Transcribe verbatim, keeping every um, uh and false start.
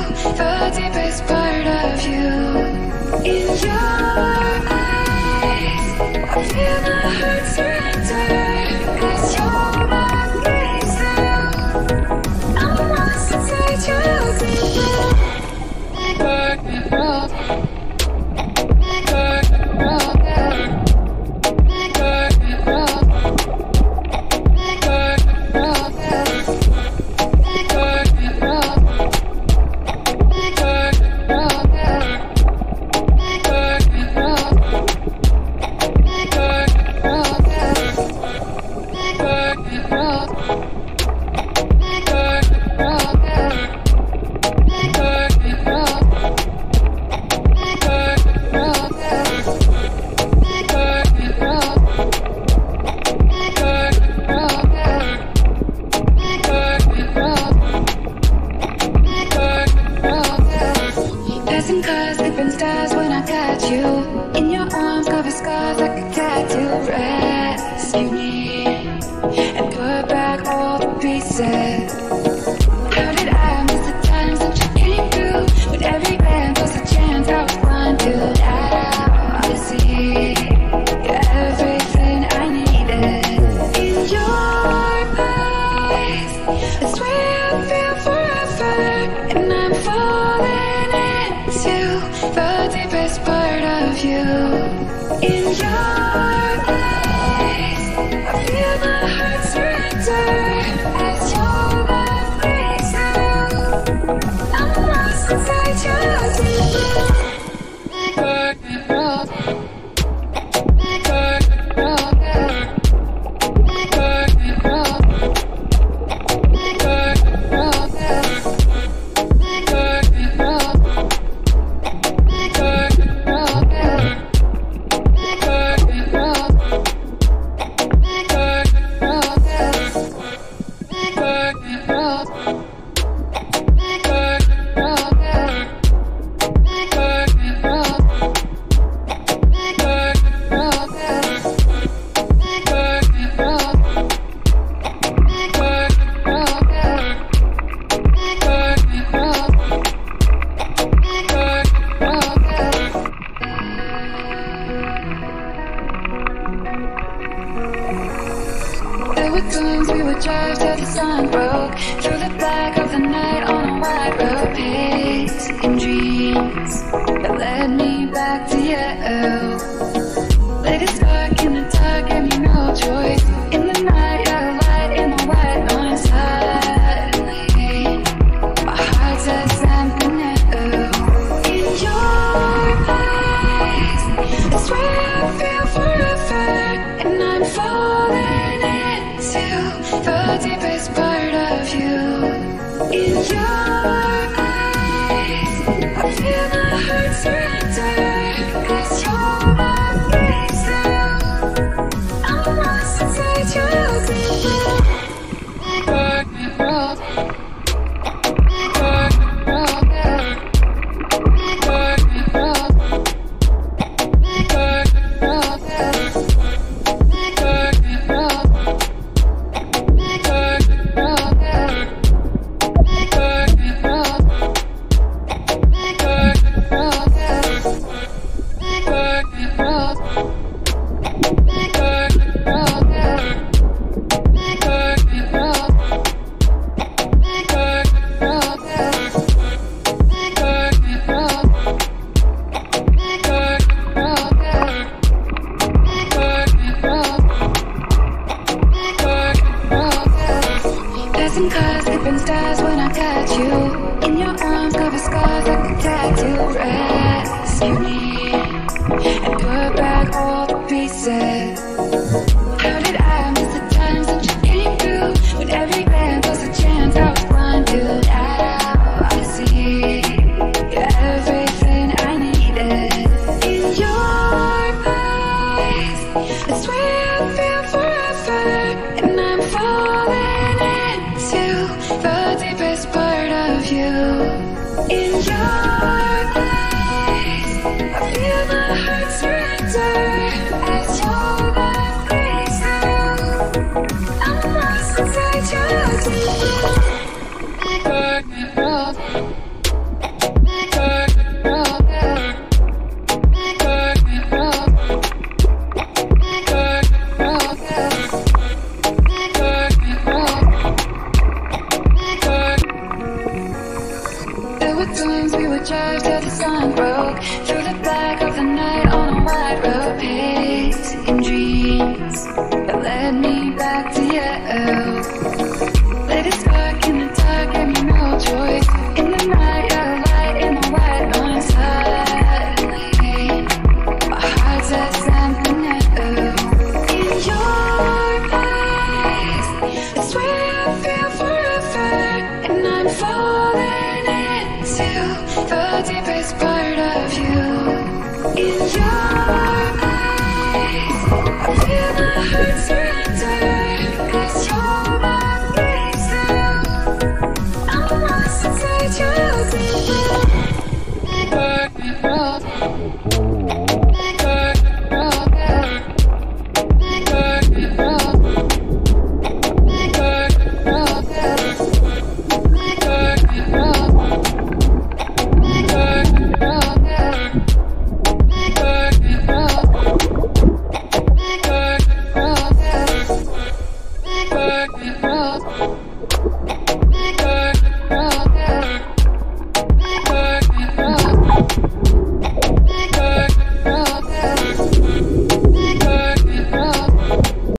the deepest part of you. In your eyes, I feel my heart surrender as you're my breakthrough. I'm lost inside your deeper. Dark and roll. Dark and roll. Dark and roll. Dark and roll. Dark and roll. Dark and roll. Dark and roll. Dark and roll. Dark and roll. Dark and roll. Dark and roll. Dark and roll. Dark and roll. Dark and roll. Dark and roll. Dark and roll. Passing cars, sleeping stars when I got you in your arms, cover scars like a tattoo. Rescue me and put back all the pieces. How did I miss the times that you came through? But every glance was a chance I was blind to. Now I see you're everything I needed. In your eyes, I swear I feel forever, and I'm falling into the deepest part of you. In your eyes, I feel my heart surrender as your love breaks through. I'm lost inside your deeper. Dark and roll. Dark and roll. Dark and roll. Dark and roll. Dark and roll. Dark and roll. Dark and roll. Dark and roll. Dark and roll. Dark and roll. Dark and roll. Dark and roll. Dark and roll. Dark and roll. Dark and roll. Dark and roll. There were times we would drive till the sun broke through the black of the night on a wide road, pigs and dreams that led me back to you. Lady stuck in the dark, gave me no choice. In the night, got a light in my white line. Suddenly, my heart says something new. In your eyes, I swear I feel forever, and I'm falling into the deepest part of you. In your eyes, I feel my heart surrender as your love breaks through. I'm lost inside your deeper. Dark and roll. Dark and roll. Dark and roll. Dark and roll. Dark and roll. Dark and roll. Dark and roll. Dark and roll. Dark and roll. Dark and roll. Dark and roll. Dark and roll. Dark and roll. Dark and roll. Dark and roll. Dark and roll. Passing cars, sleeping stars when I got you in your arms, cover scars like a tattoo. Rescue me and put back all the pieces. How did I miss the times that you came through? But every glance was a chance I was blind to. Now I see you're everything I needed. In your eyes, I swear I feel forever, and I'm falling into the deepest part of you. In your eyes, I feel my heart surrender as your love breaks through. I'm lost inside your deeper. Dark and roll. walk through the black of the night on a wide road, pacing dreams that led me back to you. Let it spark in the dark, gave me no choice. In the night, got a light in my white noise. Suddenly, my heart says something new. In your eyes, it's where I feel forever, and I'm falling into the deepest part of you. In your eyes, I feel my heart surrender, 'cause you're my reason. I'm lost inside your deeper. Rock and roll. Rock and roll. Rock and roll. Rock and roll. Rock and roll. Rock and roll. Rock and roll. Rock and roll. Rock and roll.